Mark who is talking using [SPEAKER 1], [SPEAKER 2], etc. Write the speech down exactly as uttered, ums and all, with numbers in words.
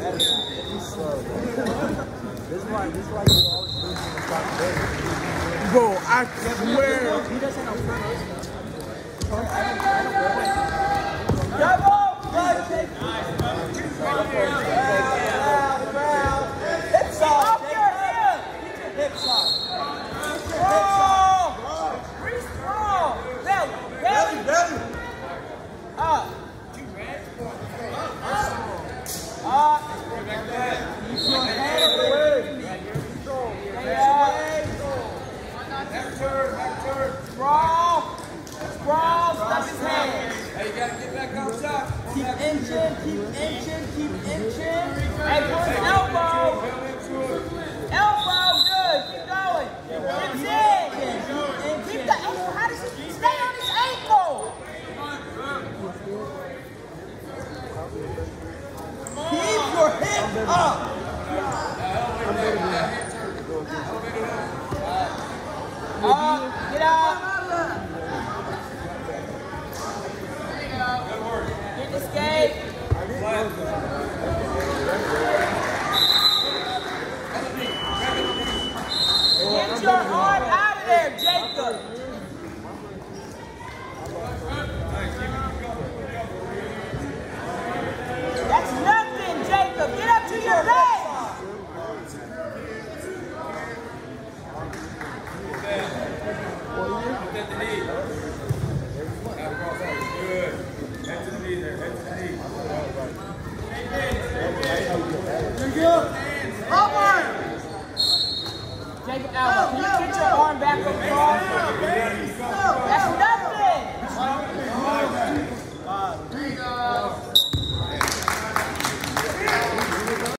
[SPEAKER 1] This is why, this is why you always lose in the top big.
[SPEAKER 2] Bro, I swear.
[SPEAKER 1] He doesn't know first.
[SPEAKER 3] Double! Hips off! Hips off! Strong! Pretty strong! Belly! Belly! Belly! Up! Up! Keep your head away! Back turn! Back turn! Strong! Strong! Stop his hand! Hey, you gotta get back on top! Keep inching! Keep inching! Keep inching! Hey, pull his elbow! Elbow! Good! Keep going! Keep in! Keep the ankle! How does he stay on his ankle? Keep your hip up! Up! Get up! Good work. Get the skate. Get your arm out of there, Jacob. That's nothing, Jacob. Get up to your left.